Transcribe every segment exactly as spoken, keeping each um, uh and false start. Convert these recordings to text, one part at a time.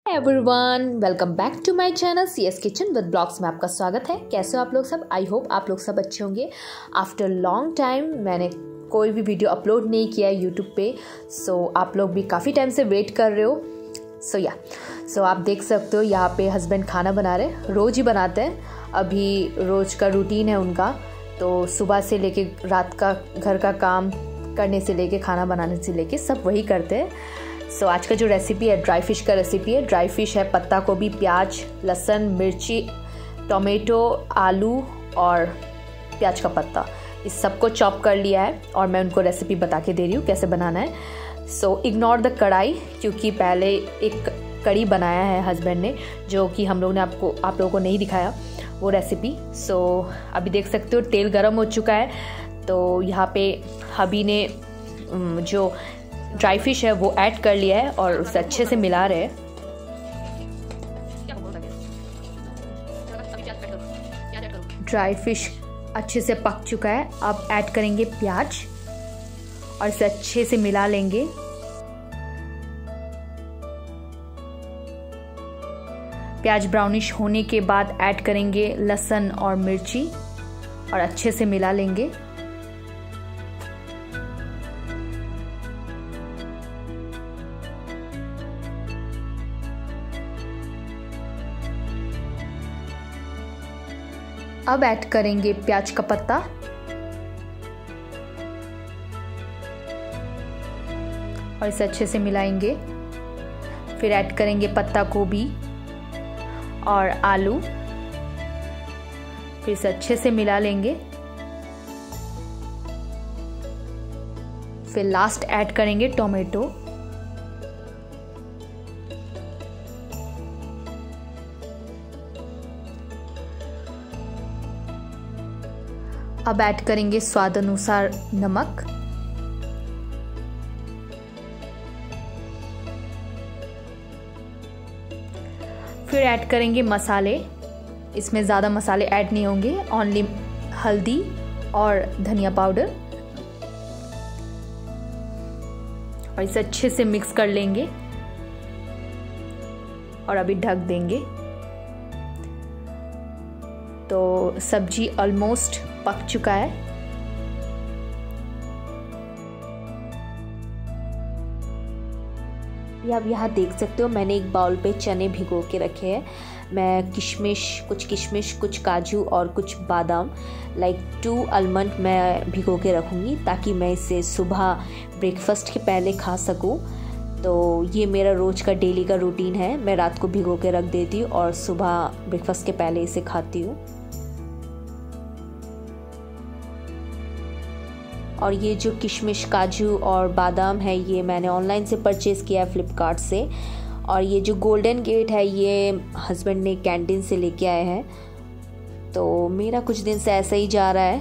Everyone, welcome back to my channel C S kitchen with blogs में आपका स्वागत है। कैसे हो आप लोग सब? आई होप आप लोग सब अच्छे होंगे। आफ्टर लॉन्ग टाइम मैंने कोई भी वीडियो अपलोड नहीं किया है यूट्यूब पे, सो so, आप लोग भी काफ़ी टाइम से वेट कर रहे हो। सो या सो आप देख सकते हो यहाँ पे हस्बैंड खाना बना रहे, रोज़ ही बनाते हैं। अभी रोज़ का रूटीन है उनका, तो सुबह से लेके रात का घर का काम करने से लेके खाना बनाने से लेके सब वही करते हैं। सो so, आज का जो रेसिपी है ड्राई फिश का रेसिपी है। ड्राई फिश है पत्ता गोभी, प्याज, लहसुन, मिर्ची, टोमेटो, आलू और प्याज का पत्ता, इस सबको चॉप कर लिया है और मैं उनको रेसिपी बता के दे रही हूँ कैसे बनाना है। सो इग्नोर द कढ़ाई, क्योंकि पहले एक कड़ी बनाया है हस्बैंड ने जो कि हम लोग ने आपको आप लोगों को नहीं दिखाया वो रेसिपी। सो so, अभी देख सकते हो तेल गर्म हो चुका है, तो यहाँ पे हबी ने जो ड्राई फिश है वो ऐड कर लिया है और उसे अच्छे से मिला रहे हैं। ड्राई फिश अच्छे से पक चुका है, अब ऐड करेंगे प्याज और इसे अच्छे से मिला लेंगे। प्याज ब्राउनिश होने के बाद ऐड करेंगे लहसुन और मिर्ची और अच्छे से मिला लेंगे। अब ऐड करेंगे प्याज का पत्ता और इसे अच्छे से मिलाएंगे। फिर ऐड करेंगे पत्ता गोभी और आलू, फिर इसे अच्छे से मिला लेंगे। फिर लास्ट ऐड करेंगे टोमेटो। अब ऐड करेंगे स्वाद अनुसार नमक। फिर ऐड करेंगे मसाले। इसमें ज़्यादा मसाले ऐड नहीं होंगे, ओनली हल्दी और धनिया पाउडर, और इसे अच्छे से मिक्स कर लेंगे और अभी ढक देंगे। तो सब्जी ऑलमोस्ट पक चुका है। ये आप यहाँ देख सकते हो, मैंने एक बाउल पे चने भिगो के रखे हैं। मैं किशमिश कुछ किशमिश कुछ काजू और कुछ बादाम, लाइक टू आलमंड मैं भिगो के रखूँगी ताकि मैं इसे सुबह ब्रेकफास्ट के पहले खा सकूँ। तो ये मेरा रोज़ का डेली का रूटीन है। मैं रात को भिगो के रख देती हूँ और सुबह ब्रेकफास्ट के पहले इसे खाती हूँ। और ये जो किशमिश काजू और बादाम है ये मैंने ऑनलाइन से परचेज़ किया है फ्लिपकार्ट से। और ये जो गोल्डन गेट है ये हस्बैंड ने कैंटीन से लेके आए हैं। तो मेरा कुछ दिन से ऐसा ही जा रहा है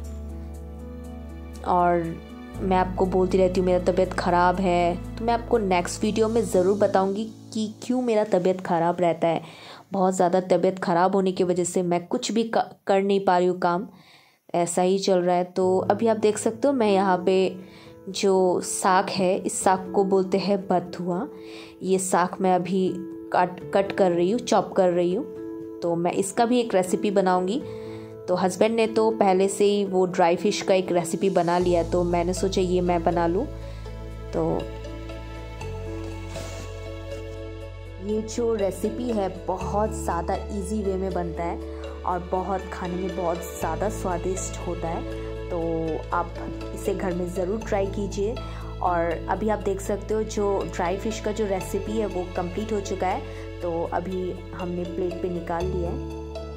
और मैं आपको बोलती रहती हूँ मेरा तबीयत ख़राब है, तो मैं आपको नेक्स्ट वीडियो में ज़रूर बताऊँगी कि क्यों मेरा तबीयत ख़राब रहता है। बहुत ज़्यादा तबीयत ख़राब होने की वजह से मैं कुछ भी कर नहीं पा रही हूँ, काम ऐसा ही चल रहा है। तो अभी आप देख सकते हो मैं यहाँ पे जो साग है, इस साग को बोलते हैं बथुआ। ये साग मैं अभी काट कट कर रही हूँ, चॉप कर रही हूँ। तो मैं इसका भी एक रेसिपी बनाऊँगी। तो हस्बैंड ने तो पहले से ही वो ड्राई फिश का एक रेसिपी बना लिया, तो मैंने सोचा ये मैं बना लूँ। तो ये जो रेसिपी है बहुत ज़्यादा इजी वे में बनता है और बहुत खाने में बहुत ज़्यादा स्वादिष्ट होता है। तो आप इसे घर में ज़रूर ट्राई कीजिए। और अभी आप देख सकते हो जो ड्राई फिश का जो रेसिपी है वो कंप्लीट हो चुका है। तो अभी हमने प्लेट पे निकाल लिया है।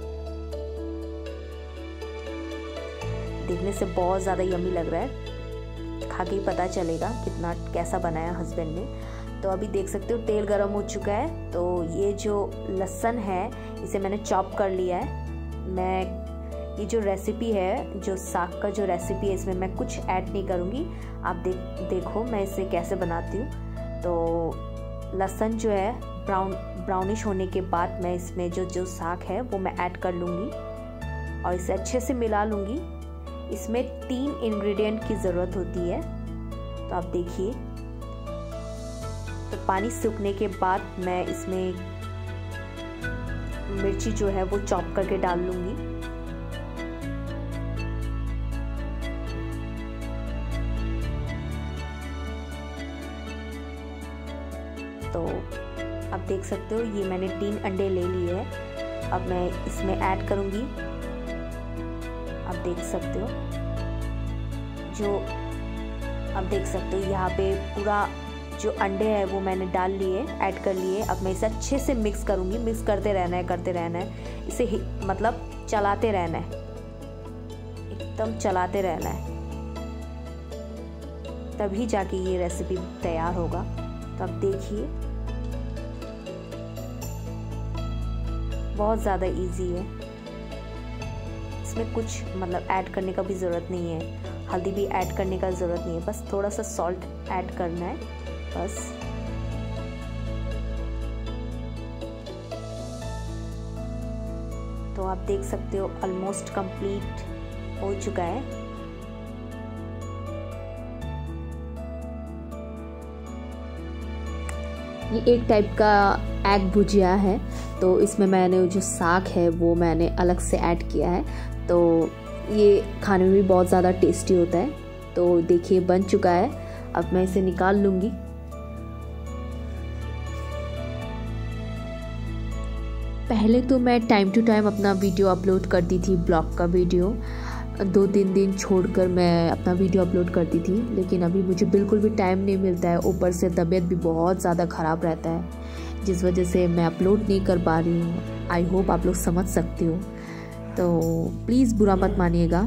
देखने से बहुत ज़्यादा यम्मी लग रहा है, खा के ही पता चलेगा कितना कैसा बनाया हस्बैंड ने। तो अभी देख सकते हो तेल गरम हो चुका है। तो ये जो लहसुन है इसे मैंने चॉप कर लिया है। मैं ये जो रेसिपी है, जो साग का जो रेसिपी है, इसमें मैं कुछ ऐड नहीं करूँगी। आप देख देखो मैं इसे कैसे बनाती हूँ। तो लहसुन जो है ब्राउन ब्राउनिश होने के बाद मैं इसमें जो जो साग है वो मैं ऐड कर लूँगी और इसे अच्छे से मिला लूँगी। इसमें तीन इंग्रेडिएंट की ज़रूरत होती है, तो आप देखिए तो पानी सूखने के बाद मैं इसमें मिर्ची जो है वो चॉप करके डाल लूँगी। तो अब देख सकते हो ये मैंने तीन अंडे ले लिए हैं। अब मैं इसमें ऐड करूँगी। अब देख सकते हो जो अब देख सकते हो यहाँ पे पूरा जो अंडे है वो मैंने डाल लिए, ऐड कर लिए। अब मैं इसे अच्छे से मिक्स करूँगी। मिक्स करते रहना है करते रहना है इसे ही, मतलब चलाते रहना है, एकदम चलाते रहना है, तभी जाके ये रेसिपी तैयार होगा। तो अब देखिए बहुत ज़्यादा इजी है, इसमें कुछ मतलब ऐड करने का भी ज़रूरत नहीं है, हल्दी भी ऐड करने का ज़रूरत नहीं है, बस थोड़ा सा सॉल्ट ऐड करना है बस। तो आप देख सकते हो ऑलमोस्ट कंप्लीट हो चुका है। ये एक टाइप का एग भुजिया है, तो इसमें मैंने जो साग है वो मैंने अलग से ऐड किया है, तो ये खाने में भी बहुत ज़्यादा टेस्टी होता है। तो देखिए बन चुका है, अब मैं इसे निकाल लूँगी। पहले तो मैं टाइम टू टाइम अपना वीडियो अपलोड करती थी, ब्लॉग का वीडियो दो तीन दिन छोड़कर मैं अपना वीडियो अपलोड करती थी, लेकिन अभी मुझे बिल्कुल भी टाइम नहीं मिलता है। ऊपर से तबीयत भी बहुत ज़्यादा ख़राब रहता है, जिस वजह से मैं अपलोड नहीं कर पा रही हूँ। आई होप आप लोग समझ सकते हो, तो प्लीज़ बुरा मत मानिएगा।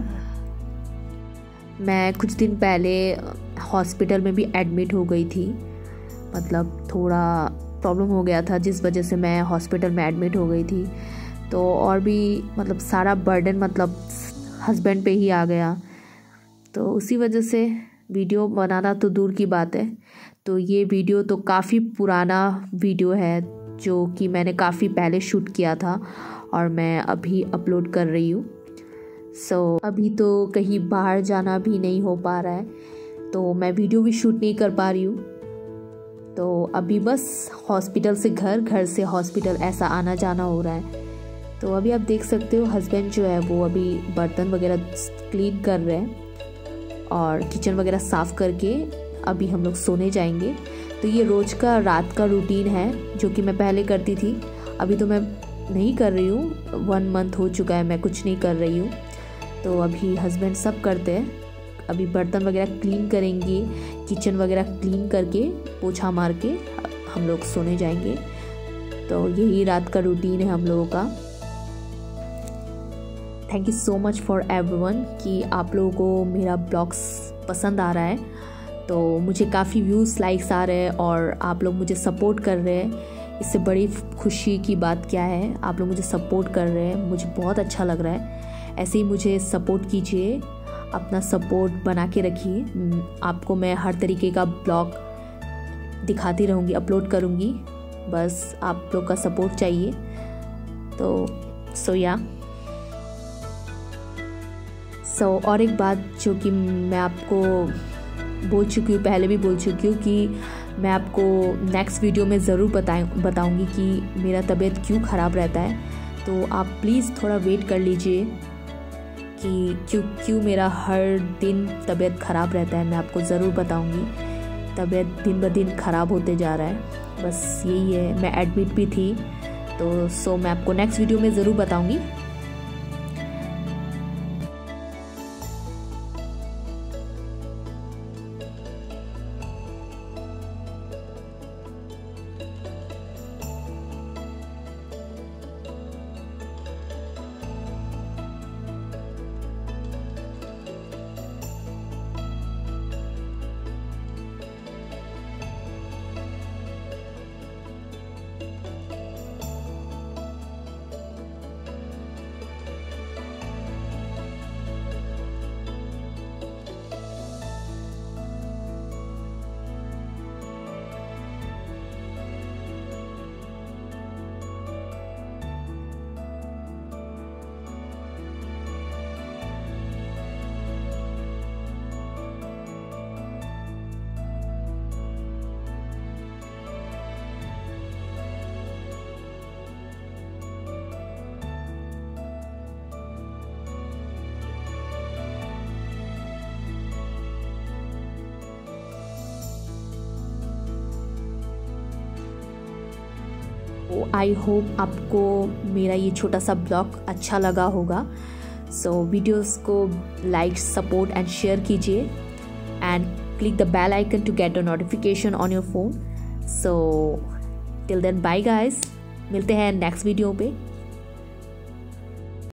मैं कुछ दिन पहले हॉस्पिटल में भी एडमिट हो गई थी, मतलब थोड़ा प्रॉब्लम हो गया था जिस वजह से मैं हॉस्पिटल में एडमिट हो गई थी। तो और भी मतलब सारा बर्डन मतलब हस्बैंड पे ही आ गया, तो उसी वजह से वीडियो बनाना तो दूर की बात है। तो ये वीडियो तो काफ़ी पुराना वीडियो है जो कि मैंने काफ़ी पहले शूट किया था और मैं अभी अपलोड कर रही हूँ। सो so, अभी तो कहीं बाहर जाना भी नहीं हो पा रहा है, तो मैं वीडियो भी शूट नहीं कर पा रही हूँ। तो अभी बस हॉस्पिटल से घर, घर से हॉस्पिटल ऐसा आना जाना हो रहा है। तो अभी आप देख सकते हो हस्बैंड जो है वो अभी बर्तन वगैरह क्लीन कर रहे हैं और किचन वगैरह साफ़ करके अभी हम लोग सोने जाएंगे। तो ये रोज़ का रात का रूटीन है जो कि मैं पहले करती थी, अभी तो मैं नहीं कर रही हूँ। वन मंथ हो चुका है मैं कुछ नहीं कर रही हूँ। तो अभी हस्बैंड सब करते हैं, अभी बर्तन वगैरह क्लीन करेंगे, किचन वगैरह क्लीन करके पोछा मार के हम लोग सोने जाएंगे। तो यही रात का रूटीन है हम लोगों का। Thank you so much for everyone कि आप लोगों को मेरा ब्लॉग्स पसंद आ रहा है। तो मुझे काफ़ी व्यूज़ लाइक्स आ रहे हैं और आप लोग मुझे सपोर्ट कर रहे हैं। इससे बड़ी खुशी की बात क्या है, आप लोग मुझे सपोर्ट कर रहे हैं, मुझे बहुत अच्छा लग रहा है। ऐसे ही मुझे सपोर्ट कीजिए, अपना सपोर्ट बना के रखिए। आपको मैं हर तरीके का ब्लॉग दिखाती रहूँगी, अपलोड करूँगी, बस आप लोग का सपोर्ट चाहिए। तो सो या सो so, और एक बात जो कि मैं आपको बोल चुकी हूँ, पहले भी बोल चुकी हूँ कि मैं आपको नेक्स्ट वीडियो में ज़रूर बताऊँ बताऊँगी कि मेरा तबीयत क्यों ख़राब रहता है। तो आप प्लीज़ थोड़ा वेट कर लीजिए कि क्यों क्यों मेरा हर दिन तबीयत ख़राब रहता है। मैं आपको ज़रूर बताऊँगी, तबीयत दिन ब दिन ख़राब होते जा रहा है, बस यही है। मैं एडमिट भी थी, तो सो मैं आपको नेक्स्ट वीडियो में ज़रूर बताऊँगी। आई होप आपको मेरा ये छोटा सा ब्लॉग अच्छा लगा होगा। सो वीडियोस को लाइक, सपोर्ट एंड शेयर कीजिए and click the bell icon to get the notification on your phone. So till then bye guys, मिलते हैं नेक्स्ट वीडियो पे।